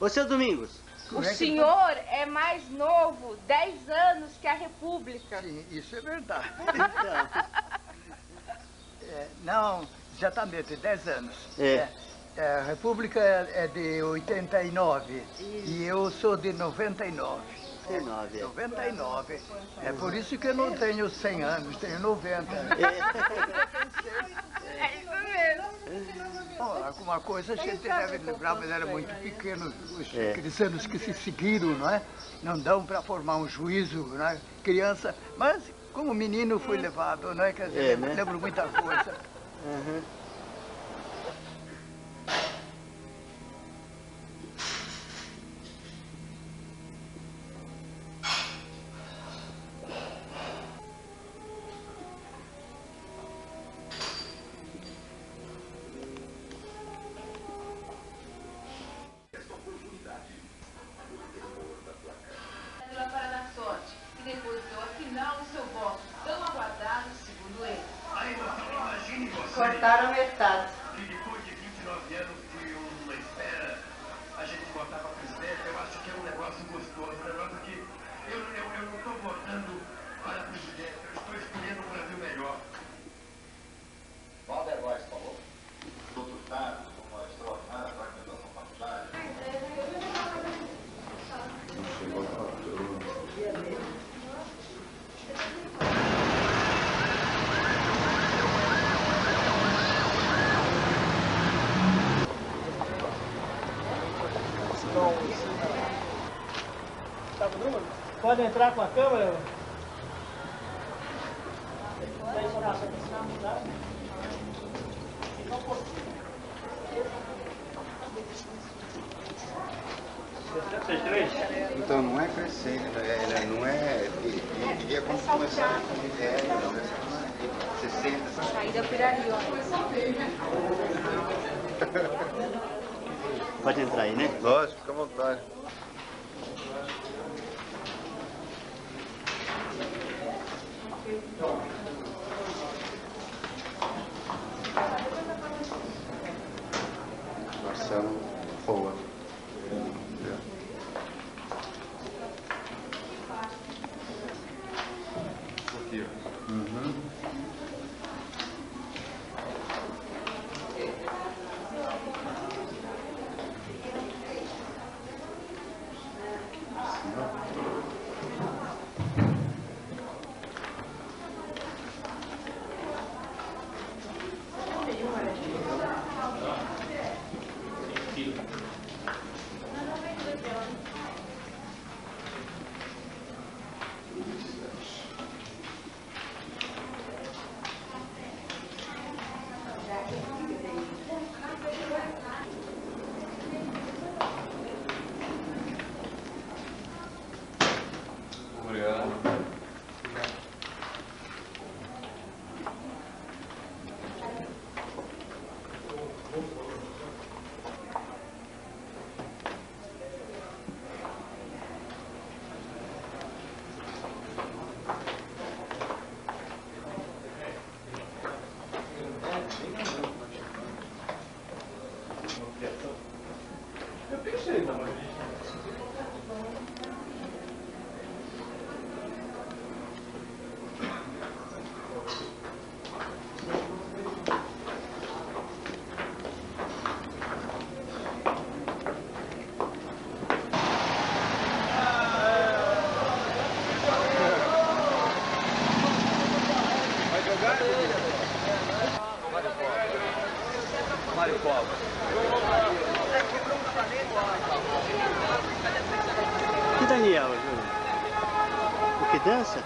Ô, seu Domingos. O senhor é mais novo 10 anos que a República. Sim, isso é verdade. Não, exatamente, 10 anos. A República é de 89 e eu sou de 99. 99. É por isso que eu não tenho 100 anos, tenho 90. É isso mesmo. Alguma coisa a gente deve lembrar, mas era muito pequeno, aqueles anos que se seguiram, não é? Não dão para formar um juízo, não é? Criança, mas como menino fui levado, não é? Quer dizer, né? lembro muita coisa. Cortaram metade. E depois de 29 anos de uma espera, a gente votar para presidente, eu acho que é um negócio gostoso, um negócio que eu não estou votando para presidente, eu estou escolhendo um Brasil melhor. Valder Góes falou, deputado, com uma extraordinária fragmentação partidária. Pode entrar com a câmera? Então não é crescendo, não é. Devia começar com velho, 60. Saída Piraria. Pode entrar aí, né? Lógico, fica à vontade. Marcelo Foa. Aqui, Eu pensei, não. Mário Paulo. E Daniel, Júlio? O que dança?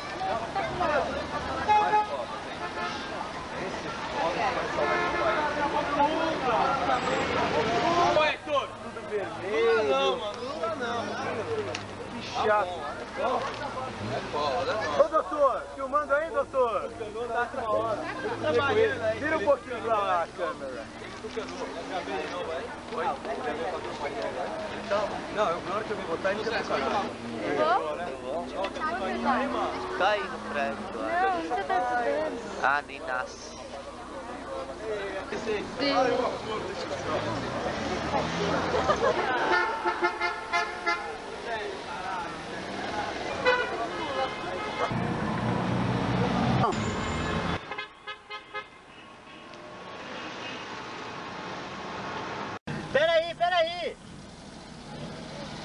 Ô, Heitor! Tudo vermelho. Lula não, mano. Lula não. Que chato. Ô, doutor, filmando aí, doutor? Tá na hora. Vira um pouquinho pra lá a câmera. Não, na hora que eu me botar, ele já tá caralho. Tá aí no prédio. Não, você tá estudando. Ah, nem nasce. Sim.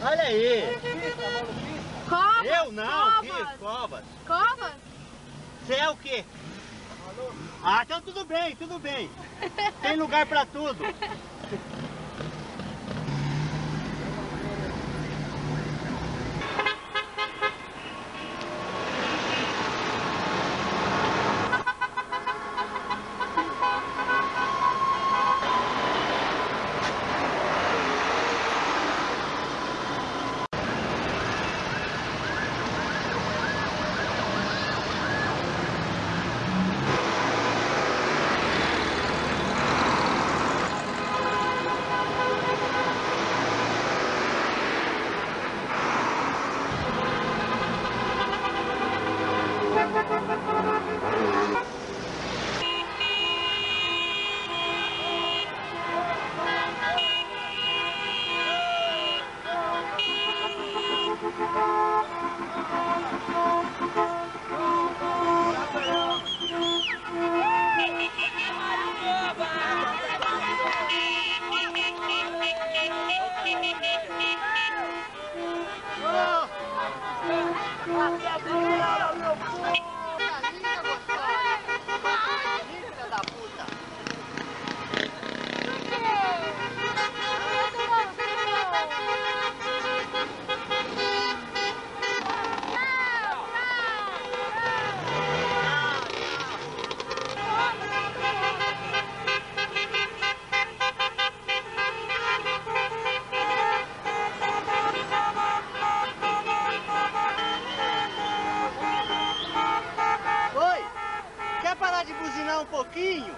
Olha aí. Covas. Eu não, Covas. fiz covas. Covas? Você é o quê? Ah, então tudo bem, tudo bem. Tem lugar pra tudo. Um pouquinho.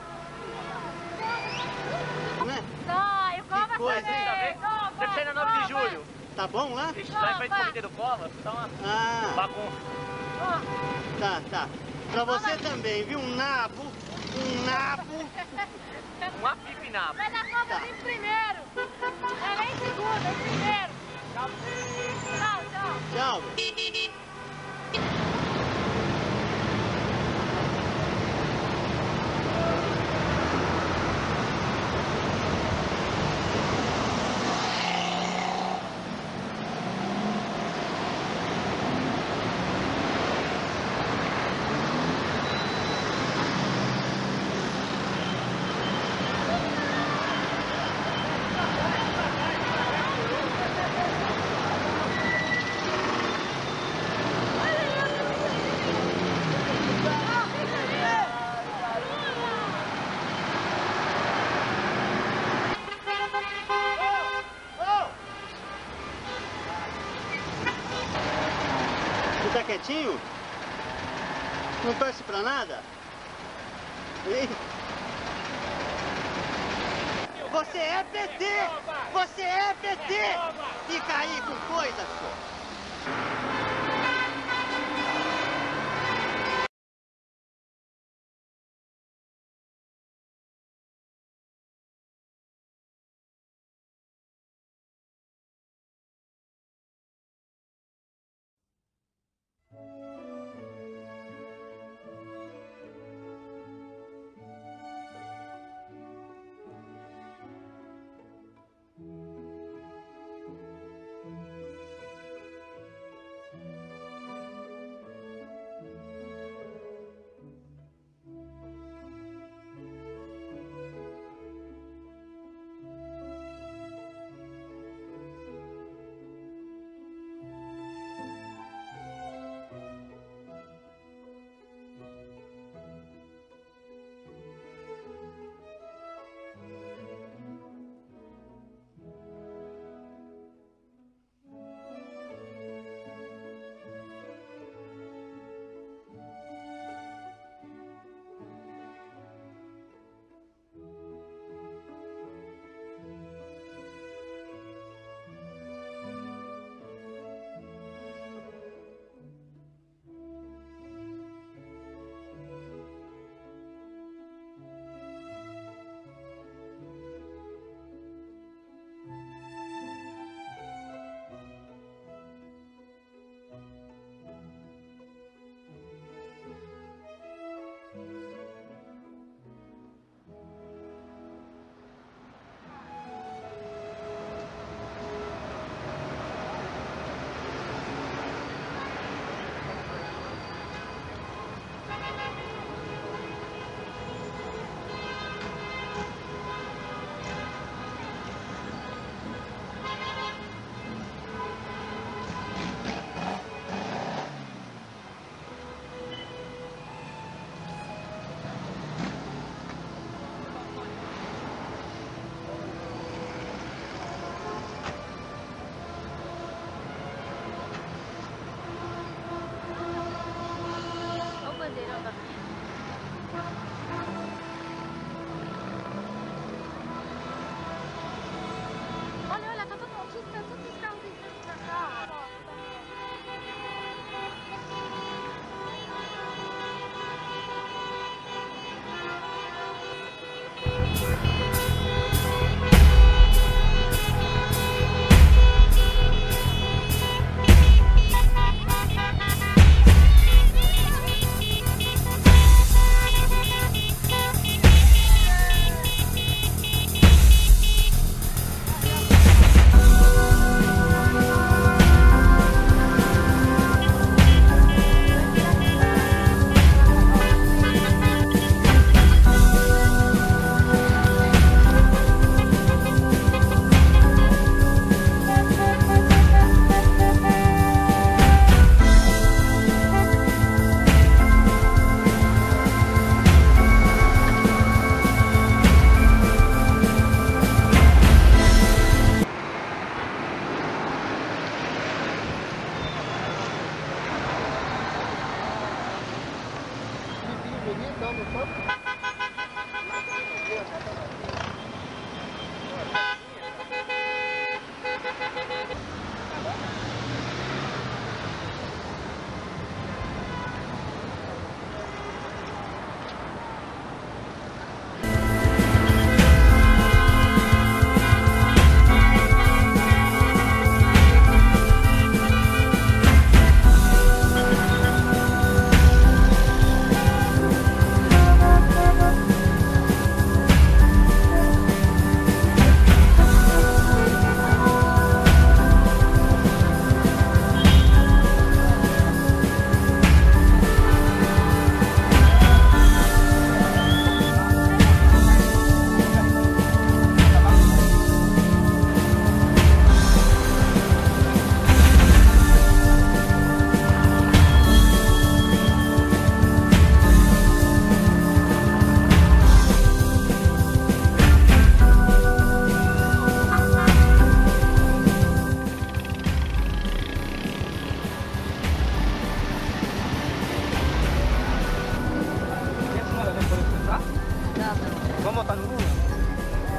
Não, eu como coisa, também. Deve ser na 9 de julho. Tá bom lá? Vixe, lá em frente ao Comitê do Covas, tá uma bagunça. Tá, tá. Pra você também, viu? Um nabo. Um nabo. Um apipinabo. Vai dar Covas em primeiro. Não é nem em segundo, é em primeiro. Tchau, tchau. Tchau. Tá quietinho? Não torce pra nada? Ei. Você é PT! Você é PT! Fica aí com coisa só!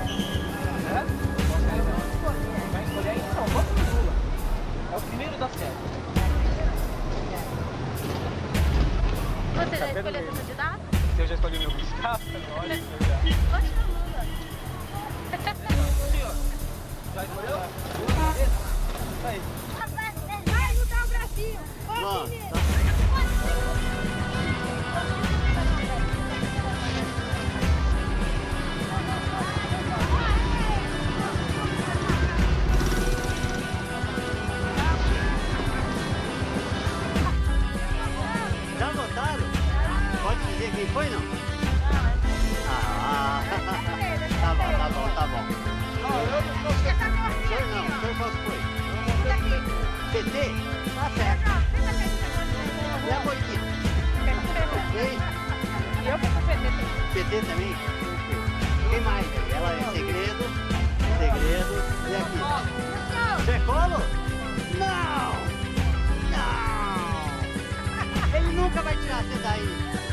Vai escolher aí? Não, vamos no Lula. É o primeiro da série. Você já escolheu seu candidato? Se eu já escolhi meu candidato, olha. Vote no Lula. Senhor, já escolheu? Isso aí. Vai mudar o Brasil. Vamos. Já votaram? Pode dizer quem foi, não? Ah, tá bom, tá bom, tá bom. O senhor não, o senhor qual foi? PT? Tá certo. E a Moiquita? Quem? Eu fui pro PT também. PT também? Quem mais? Ela é segredo, e aqui? Zé Colo? Não! Não! Ele nunca vai tirar você daí.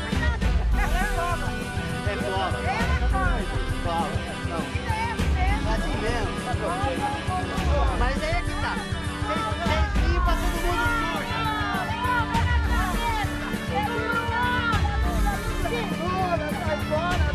É cobra. Cobra. Não. Assim mesmo. Mas aí é que tá. Vocês limpam todo mundo sujo. Segura, sai fora.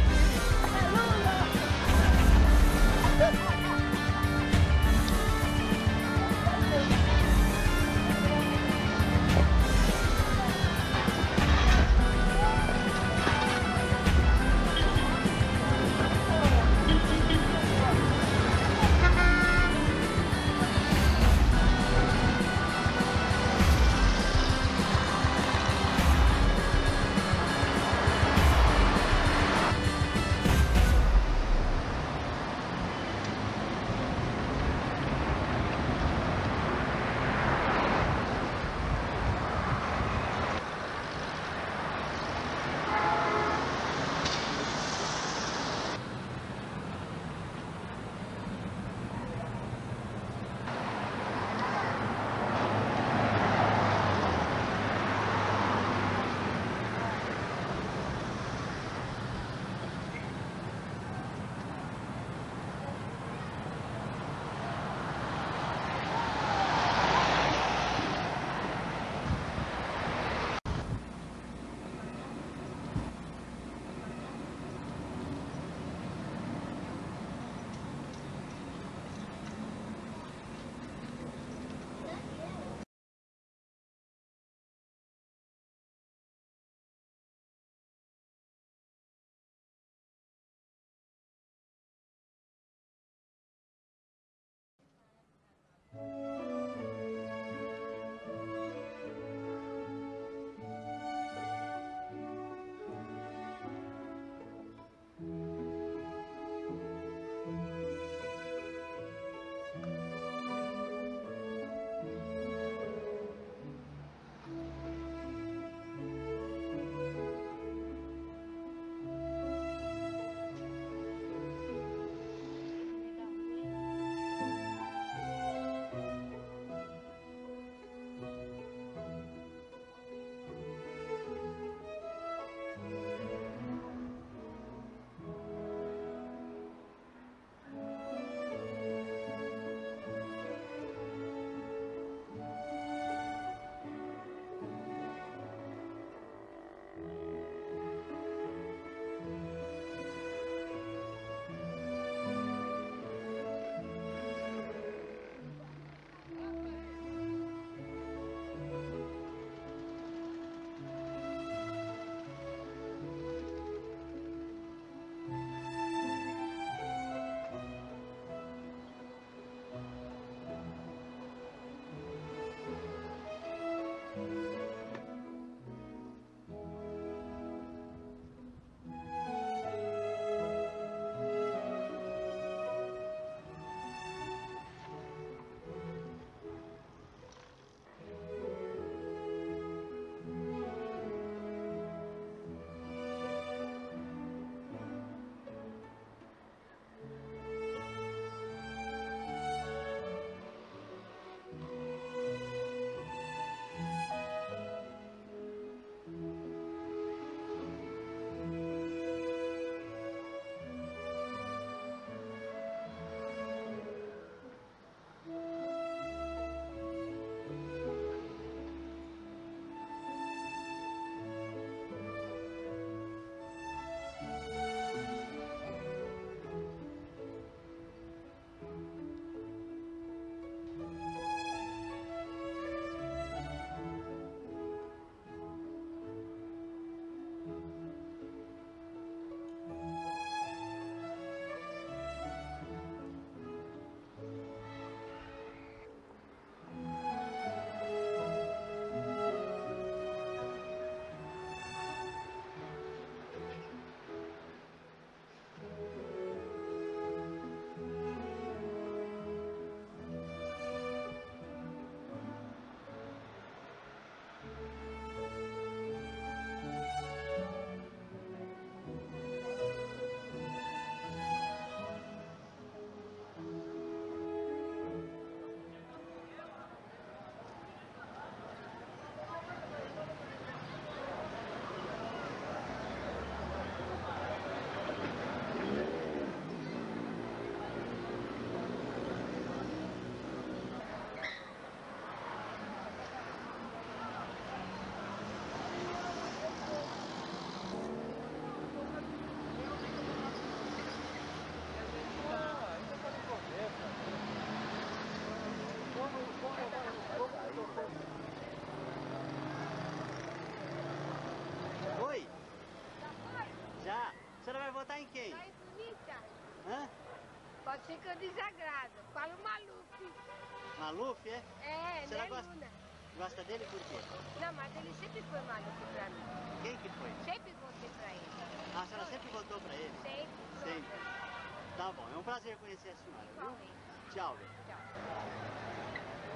votar em quem? Tá bonita. Hã? Pode ser que eu desagrado. Fala o Maluf. Maluf, é? É, Você né, gosta, Luna? gosta dele por quê? Não, mas ele sempre foi Maluf pra mim. Quem que foi? Sempre votei pra ele. Ah, a senhora sempre votou pra ele? Sempre. Sempre. Tá bom, é um prazer conhecer a senhora, viu? Igualmente. Tchau, velho. Tchau.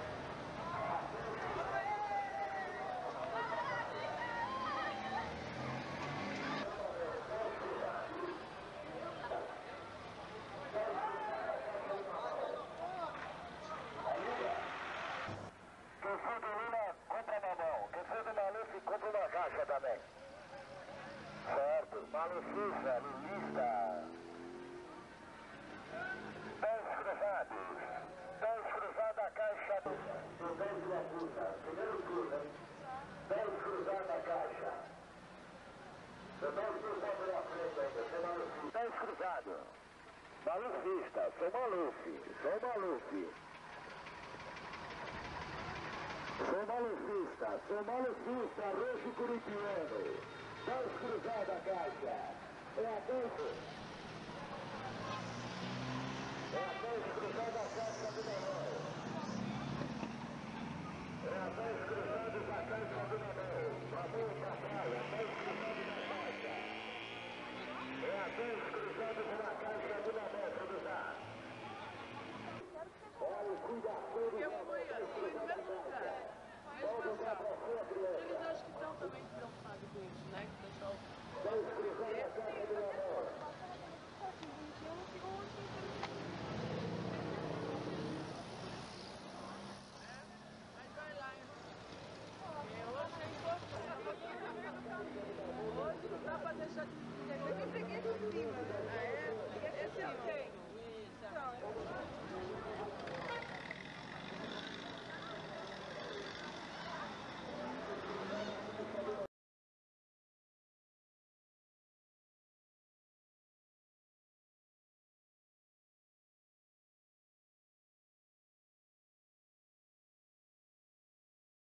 Quem for do Lula, compra mamão. Quem for do Maluf, compra uma caixa também. Certo. Malufista, lulista. 10 cruzados. 10 cruzados a caixa. 10 da puta. Primeiro turno, hein? 10 cruzados a caixa. 10 cruzados na frente ainda. Sou malufista. 10 cruzados. Malufista. Sou Maluf. Sou Maluf. Sou malufista, roxo curitiano. 10 cruzados a caixa. É a 10.